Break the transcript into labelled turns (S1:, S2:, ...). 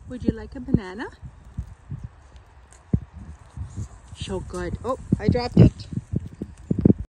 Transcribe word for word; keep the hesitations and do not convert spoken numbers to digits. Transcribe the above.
S1: Would you like a banana? So good. Oh, I dropped it.